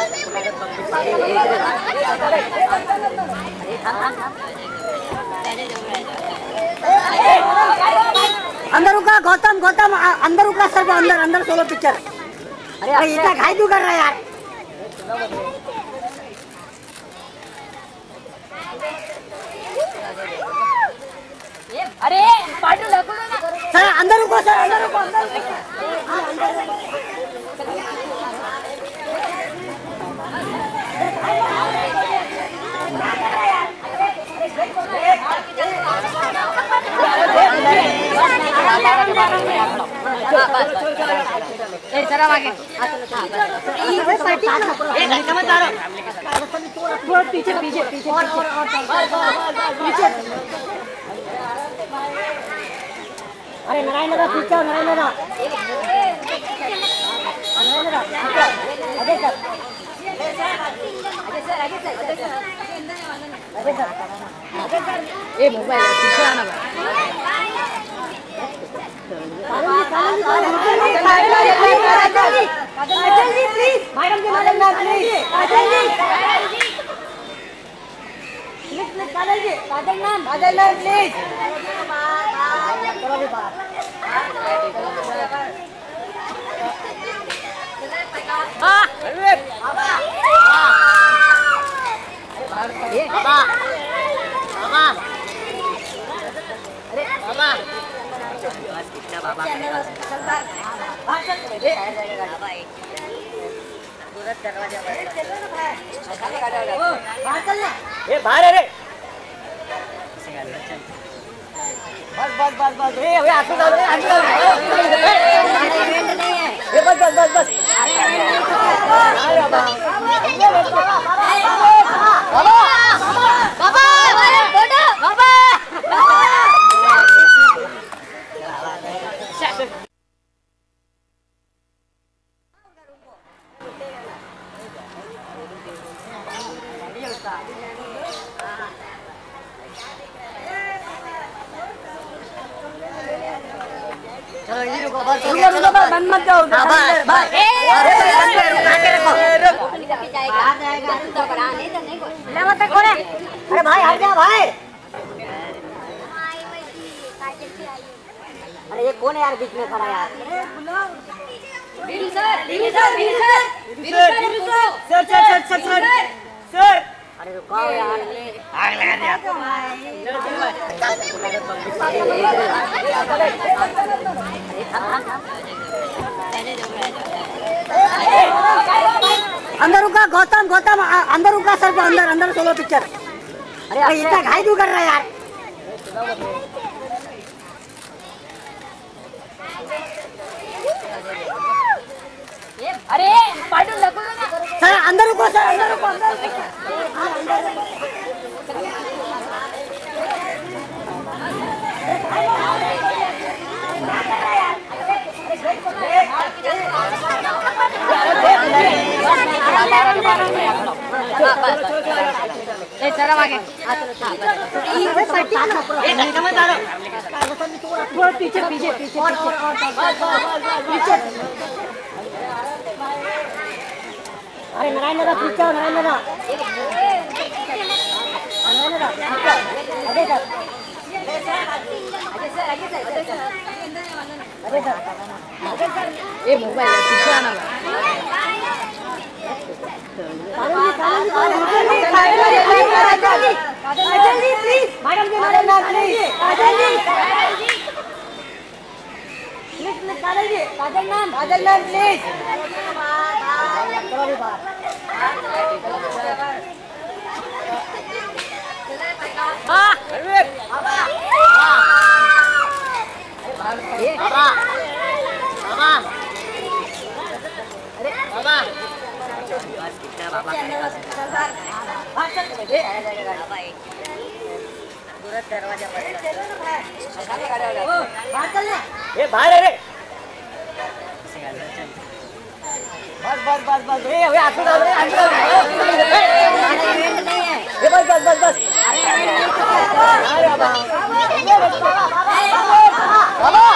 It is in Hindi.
अंदर रुका गौतम गौतम अंदर रुका सर अंदर अंदर सोलो पिक्चर। अरे इतना घाई क्यों कर रहा है यार। अरे पाटू लगो ना सर अंदर रुको सर अंदर रुको अंदर पीछे पीछे पीछे और पीछे। अरे नारायण दादा पीछे नारायण दादा अजय सर ये मोबाइल पीछे आना बाहर रे बस बस बस बस ए अबे आंसू डाल दे आंसू डाल दे ए बस बस बस बस अरे बाबा बाबा बाबा फोटो बाबा बंद मत जाओ रुका के रखो अरे भाई हट जा भाई। अरे ये कौन है यार बीच में खड़ा यार। सर अरे रुको यार आग लगा दिया। अंदर रुका गौतम गौतम अंदर रुका सर अंदर अंदर सोलो पिक्चर। अरे इतना घाई क्यों कर रहा है यार। अरे पाटू लगो ना सर अंदर रुको सर अंदर रुको अंदर पीछे पीछे पीछे और पीछे। अरे नारायण दादा पीछे नारायण दादा अजय सर ये मोबाइल पीछे आना काजल मैम प्लीज। दरवाजा बाहर रे बस बस बस बस ए अबे आंसू डाल दे आंसू डाल दे ए बस बस बस बस अरे बाबा बाबा